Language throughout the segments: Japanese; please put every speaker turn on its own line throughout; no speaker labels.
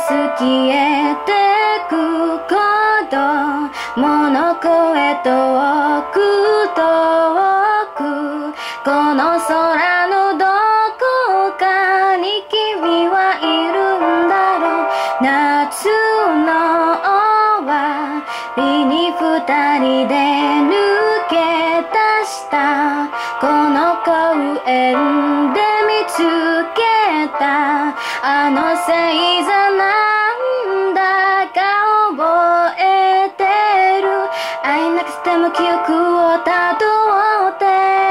消えてく子供の声遠く遠く、この空のどこかに君はいるんだろう。夏の終わりに二人で抜け出したこの公園で見つけたあの星座なんだか覚えてる。Aenakutemo記憶をたどって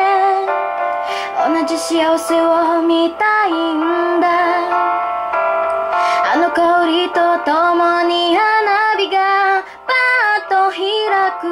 同じ幸せを見たいんだ。あの香りとともに花火がパッと開く。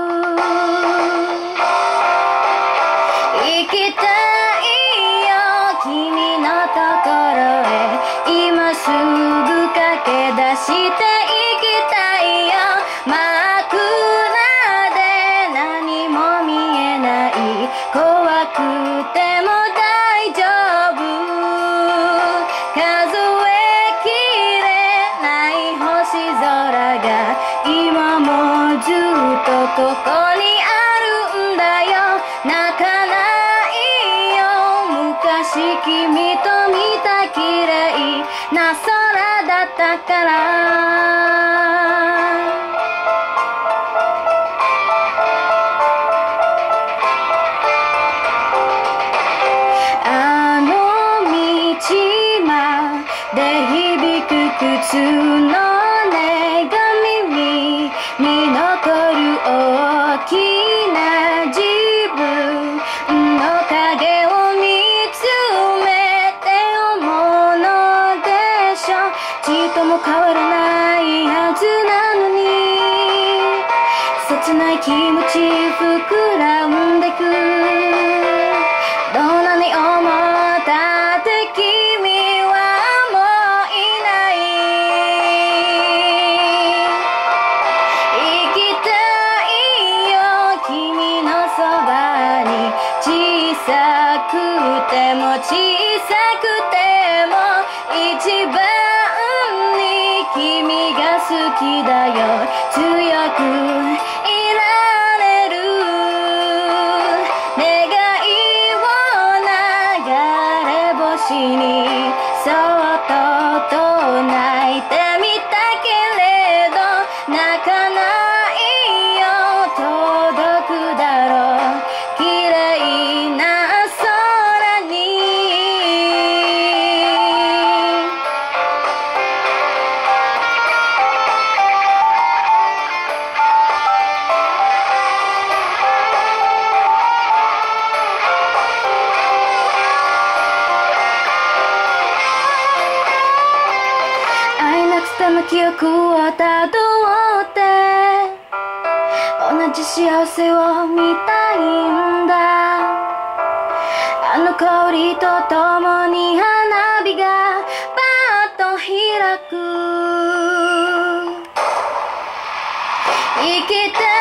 行きたいよ君のところへ、今すぐ駆け出して行きたいよ。真っ暗で何も見えない、怖くても大丈夫。数えきれない星空が今もずっとここにあるんだよ。泣かないよ、昔君と見た綺麗な空だったから。あの道まで響く靴の音が耳に残る。大きな自分の影を見つめて思うのでしょう。ちっとも変わらないはずなのに、切ない気持ち膨らんでく。どんなに思ったって君はもういない。行きたいよ君のそばに、小さくても小さくても一番に君が好きだよ。強くいられる願いを流れ星にそっと唱えてみたけれど、泣かないよ届くだろう綺麗な空に。Aenakutemo記憶をたどって同じ幸せを見たいんだ。あの香りとともに花火がパッと開く。生きて